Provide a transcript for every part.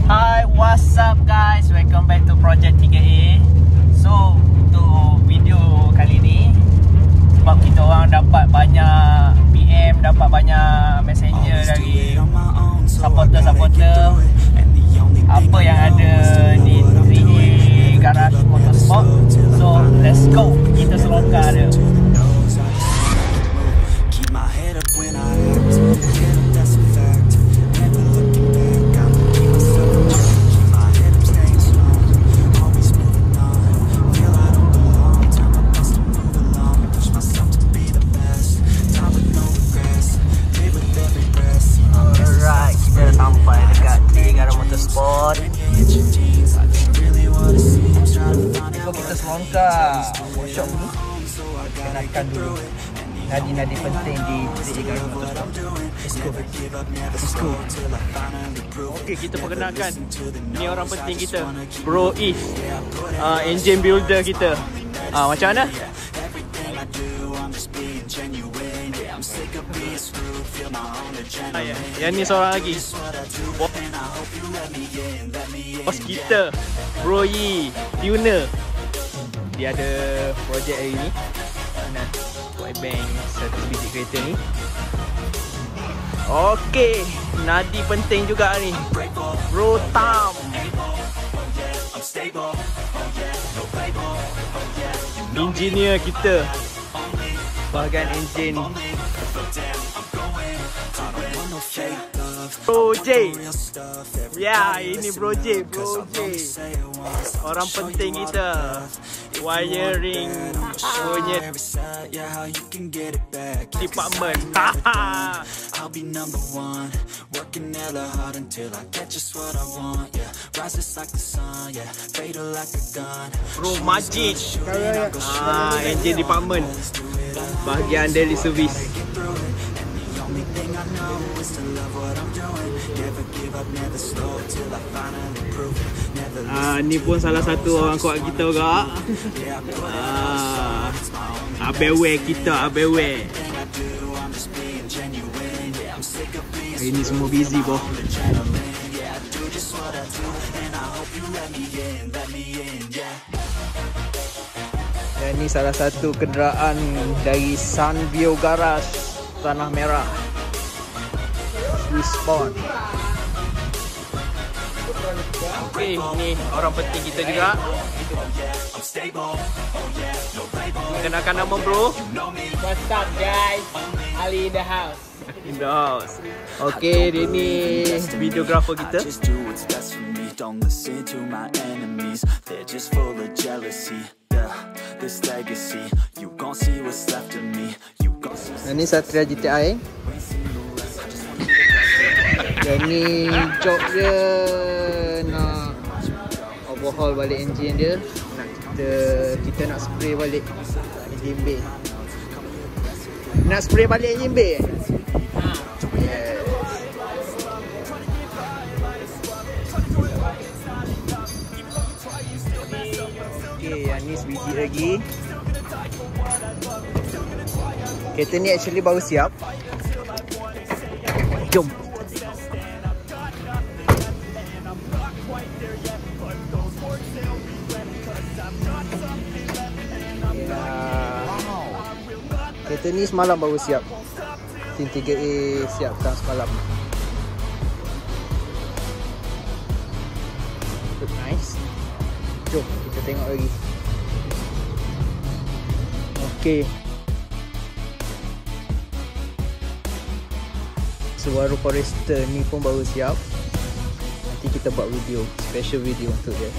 Hi, what's up guys? Welcome back to Project 3A. So, untuk video kali ni, sebab kita orang dapat banyak PM, dapat banyak messenger dari supporter-supporter apa yang ada di 3A Garage Motorsport. So, let's go. Kita selongkar dia. Kita selongkar workshop ni, kenakan dulu nadi-nadi penting di 3A Garage Motorsport. Let's go. Okay, kita perkenalkan ni orang penting kita, Bro Is, engine builder kita. Macam mana? Yang ni seorang lagi, bos kita, Bro Yi, tuner. Dia ada projek hari ni nak buat bank satu biji kereta ni. Okey, nadi penting juga ni, Bro Tam, engineer kita bahagian enjin. Bro J. Ya, ini Bro J. Orang penting kita. Wiring punya department. I'll be number one, working hella hard until I get just what I want. Yeah, rises like the sun, yeah, fatal like a gun. Bro Majid, engine department, bahagian daily service. Ni pun salah satu orang kuat kita juga. ABW kita, ABW. Ini semua busy boh. Dan ni salah satu kenderaan dari Sunview Garage Tanah Merah, Swissport. Okay, ni orang penting kita juga. Kenalkan nama bro. What's up guys? Ali in the house. In the house. Okay, dia ni videographer kita. Don't listen to my enemies, they're just full of jealousy. This legacy, you gon' see what's left of me. You gon' see. Ini Satria GTI. Dan ni job dia nak overhaul balik engine dia. Nak kita nak spray balik engine bay. Nak spray balik engine bay. Yes. Okay, yang ni sebiji lagi. Kereta ni actually baru siap. Jom. Kereta ni semalam baru siap. Tim 3A siapkan semalam. Look nice. Jom kita tengok lagi. Okay, Subaru Forester ni pun baru siap. Nanti kita buat video, special video untuk dia.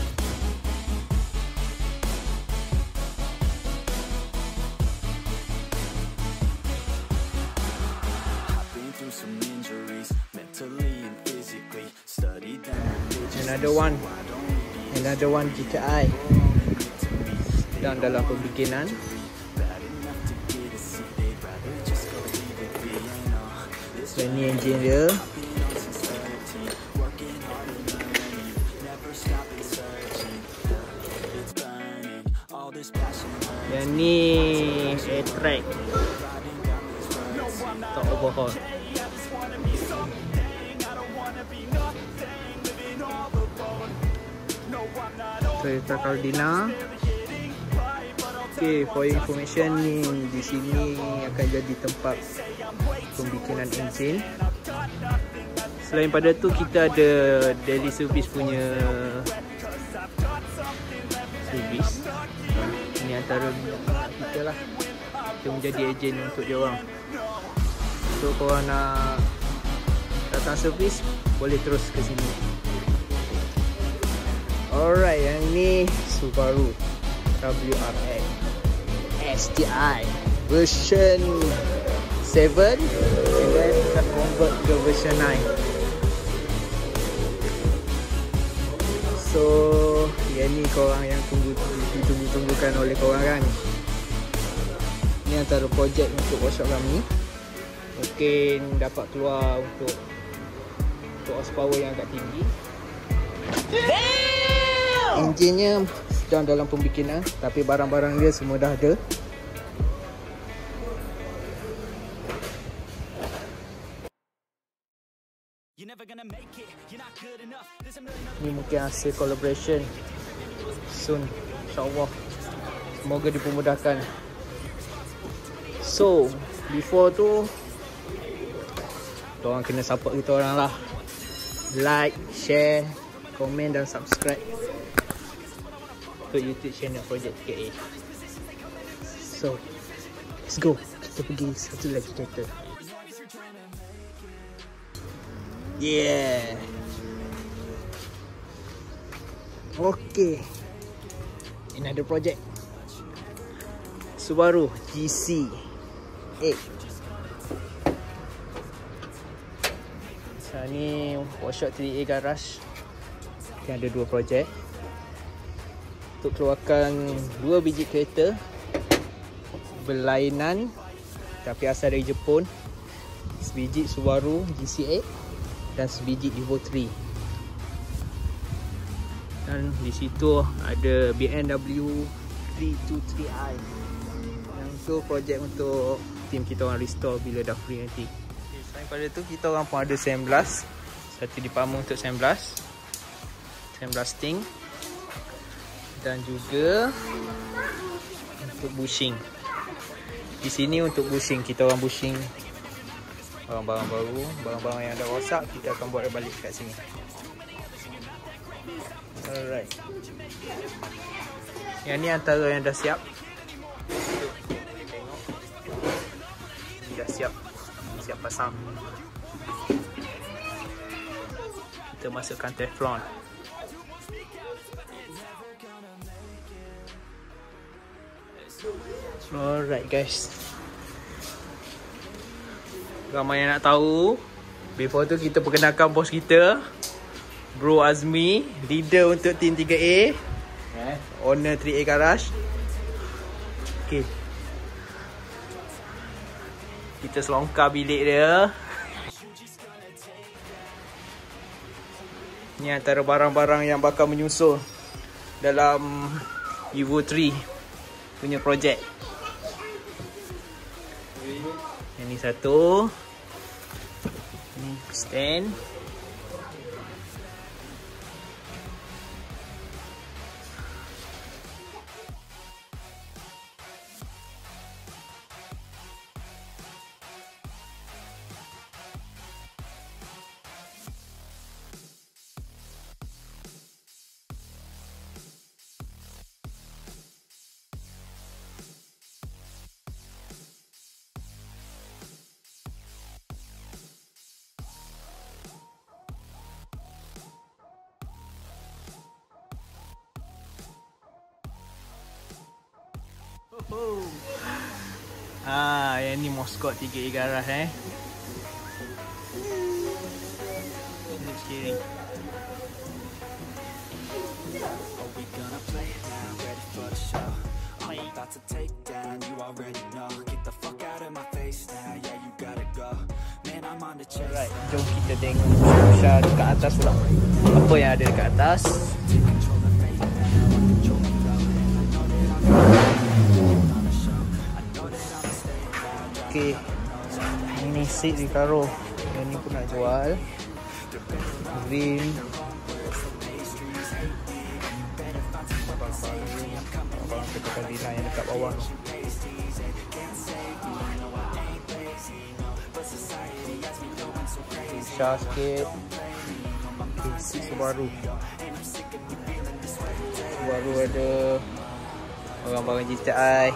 Another one GTI sedang dalam pembikinan. Dan ni engine dia. Yang ni A-Track untuk overhaul. Toyota Cardina. Okay, for your information ni, di sini akan jadi tempat pembikinan enjin. Selain pada tu, kita ada daily service punya servis. Ini antara kita lah, kita menjadi ejen untuk dia orang. So korang nak datang servis, boleh terus ke sini. Alright, yang ni Subaru WRX STI version 7, and then kita convert ke version 9. So yang ni korang yang tunggu-tunggukan oleh korang kan. Ni antara projek untuk workshop kami. Mungkin dapat keluar untuk horsepower yang agak tinggi. Enjinnya sedang dalam pembikinan, tapi barang-barang dia semua dah ada. Ni mungkin hasil collaboration soon, insyaAllah. Semoga dipermudahkan. So before tu, korang kena support kita orang lah. Like, share, komen dan subscribe untuk YouTube channel Project TKA. So let's go, kita pergi satu lagi kereta. Yeah. Okay, another project Subaru GC8. Sekarang ni workshop 3A Garage. Kita ada dua projek untuk keluarkan 2 biji kereta berlainan tapi asal dari Jepun. Sebiji Subaru GC8 dan sebiji Evo 3. Dan di situ ada BMW 323i. Yang tu projek untuk tim kita orang restore bila dah free nanti. Okay, selain pada tu, kita orang pun ada sandblast. Satu dipamu untuk sandblast sting, dan juga untuk bushing. Di sini untuk bushing, kita orang bushing barang-barang baru, barang-barang yang dah rosak, kita akan buat balik kat sini. Alright. Yang ni antara yang dah siap. Tengok. Ini dah siap pasang. Kita masukkan teflon. Alright guys, ramai yang nak tahu. Before tu kita perkenalkan bos kita, Bro Azmi, leader untuk team 3A, owner 3A Garage. Okay, kita selongkar bilik dia. Ni antara barang-barang yang bakal menyusul dalam Evo 3 punya projek. Yang ni satu, ni stand. Yang ni Moscot 3A Garage steering. Alright, jom kita tengok Susha dekat atas pula. Apa yang ada dekat atas? Okay, ini seat Recaro. Yang ni pun nak jual. Rim. tekan Dina yang dekat bawah tu. Shah sikit. Okay, Subaru ada barang-barang GTI.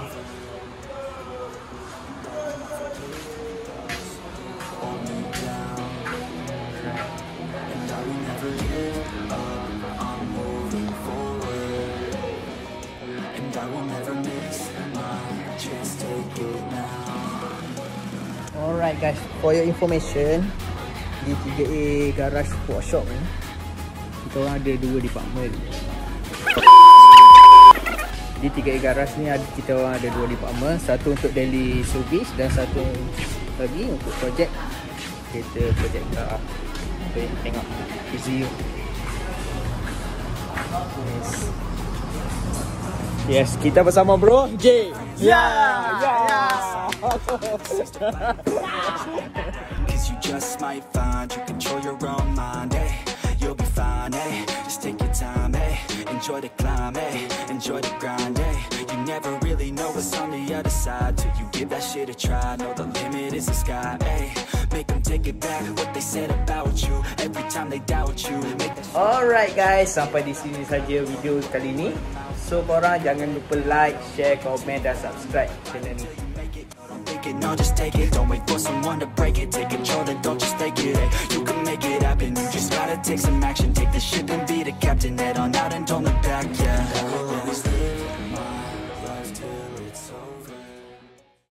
Alright guys, for your information, di 3A Garage Workshop ni kita orang ada 2 department. Di 3A Garage ni kita orang ada 2 department, satu untuk daily service dan satu lagi untuk projek kereta projek car. Okay, tengok easy. Yes, kita bersama bro J. Cause you just might find you control your own mind, eh? You'll be fine, eh? Just take your time, eh? Enjoy the climb, eh? Enjoy the grind, eh? You never really know what's on the other side till you give that shit a try. Know the limit is the sky, eh? Make them take it back what they said about you. Every time they doubt you. Alright guys, sampai di sini saja video kali ni. So korang jangan lupa like, share, komen dan subscribe channel ni. No, just take it. Don't wait for someone to break it. Take control and don't just take it. You can make it happen. You just gotta take some action. Take the ship and be the captain. Head on out and don't look back. Yeah.